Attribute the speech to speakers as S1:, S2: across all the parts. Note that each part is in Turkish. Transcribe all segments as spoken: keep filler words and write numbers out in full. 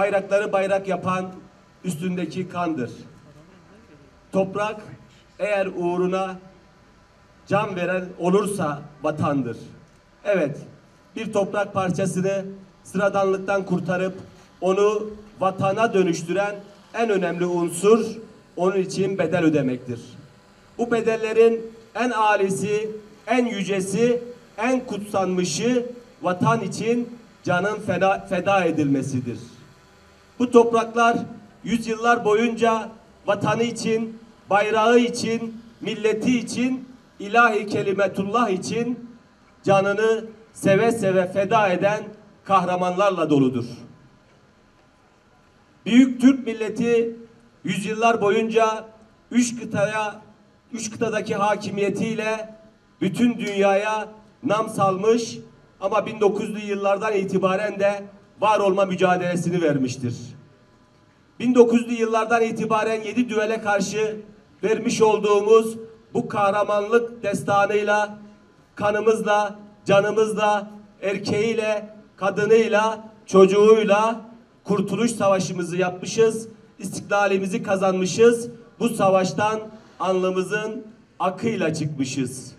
S1: bayrakları bayrak yapan üstündeki kandır. Toprak eğer uğruna can veren olursa vatandır. Evet, bir toprak parçasını sıradanlıktan kurtarıp onu vatana dönüştüren en önemli unsur onun için bedel ödemektir. Bu bedellerin en âlisi, en yücesi, en kutsanmışı vatan için canın feda, feda edilmesidir. Bu topraklar yüzyıllar boyunca vatanı için, bayrağı için, milleti için, ilahi kelimetullah için canını seve seve feda eden kahramanlarla doludur. Büyük Türk milleti yüzyıllar boyunca üç kıtaya, üç kıtadaki hakimiyetiyle bütün dünyaya nam salmış ama bin dokuz yüzlü yıllardan itibaren de var olma mücadelesini vermiştir. bin dokuz yüzlü yıllardan itibaren yedi düvele karşı vermiş olduğumuz bu kahramanlık destanıyla, kanımızla, canımızla, erkeğiyle, kadınıyla, çocuğuyla kurtuluş savaşımızı yapmışız, istiklalimizi kazanmışız. Bu savaştan alnımızın akıyla çıkmışız.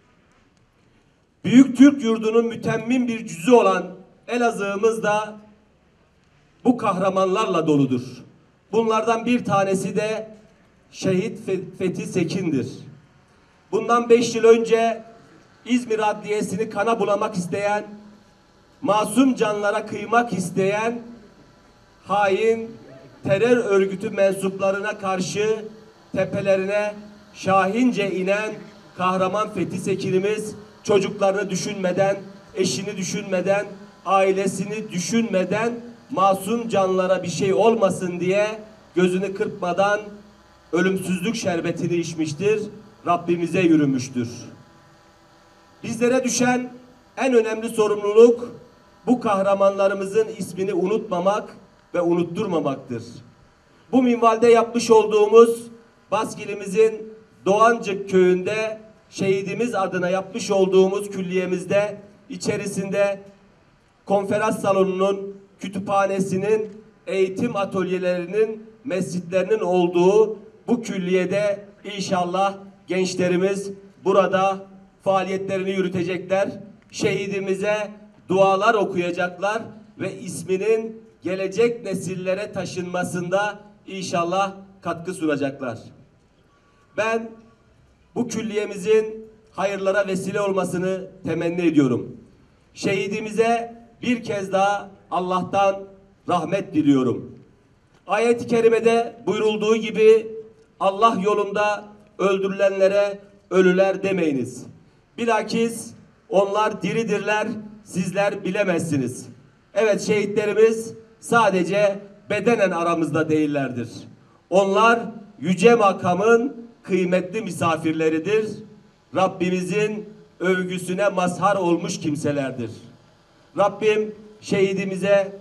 S1: Büyük Türk yurdunun mütemmin bir cüzü olan Elazığ'ımız da bu kahramanlarla doludur. Bunlardan bir tanesi de Şehit Fethi Sekin'dir. Bundan beş yıl önce İzmir Adliyesi'ni kana bulamak isteyen, masum canlara kıymak isteyen hain terör örgütü mensuplarına karşı tepelerine şahince inen kahraman Fethi Sekin'imiz çocuklarını düşünmeden, eşini düşünmeden, ailesini düşünmeden masum canlara bir şey olmasın diye gözünü kırpmadan ölümsüzlük şerbetini içmiştir, Rabbimize yürümüştür. Bizlere düşen en önemli sorumluluk bu kahramanlarımızın ismini unutmamak ve unutturmamaktır. Bu minvalde yapmış olduğumuz Baskilimizin Doğancık köyünde şehidimiz adına yapmış olduğumuz külliyemizde içerisinde konferans salonunun, kütüphanesinin, eğitim atölyelerinin, mescitlerinin olduğu bu külliyede inşallah gençlerimiz burada faaliyetlerini yürütecekler. Şehidimize dualar okuyacaklar ve isminin gelecek nesillere taşınmasında inşallah katkı sunacaklar. Ben bu külliyemizin hayırlara vesile olmasını temenni ediyorum. Şehidimize bir kez daha Allah'tan rahmet diliyorum. Ayet-i kerimede buyurulduğu gibi Allah yolunda öldürülenlere ölüler demeyiniz. Bilakis onlar diridirler, sizler bilemezsiniz. Evet, şehitlerimiz sadece bedenen aramızda değillerdir. Onlar yüce makamın kıymetli misafirleridir. Rabbimizin övgüsüne mazhar olmuş kimselerdir. Rabbim şehidimize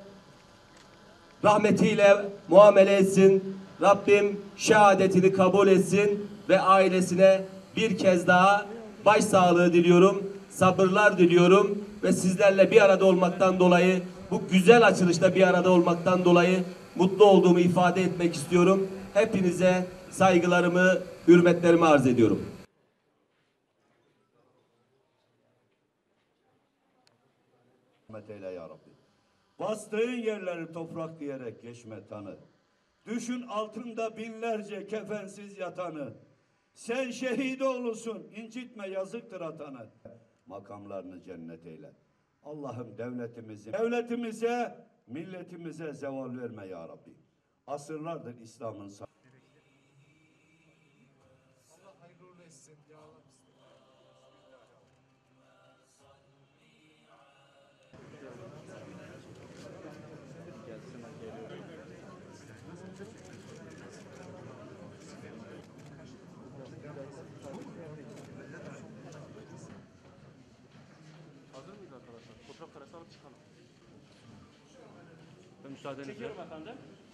S1: rahmetiyle muamele etsin. Rabbim şehadetini kabul etsin ve ailesine bir kez daha başsağlığı diliyorum, sabırlar diliyorum ve sizlerle bir arada olmaktan dolayı, bu güzel açılışta bir arada olmaktan dolayı mutlu olduğumu ifade etmek istiyorum. Hepinize saygılarımı, hürmetlerimi arz ediyorum.
S2: Rahmet eyle ya Rabbi. Bastığın yerleri toprak diyerek geçme tanı. Düşün altında binlerce kefensiz yatanı. Sen şehit olursun, incitme, yazıktır atanı. Makamlarını cennet eyle. Allah'ım devletimizi, devletimize, milletimize zeval verme ya Rabbi. Asırlardır İslam'ın
S3: Allah hayırlı uğurlu etsin. Ya Allah.
S4: Hazır mıyız arkadaşlar? Fotoğraf karesi alıp çıkalım. Müsaadenizle. Çekiyorum efendim.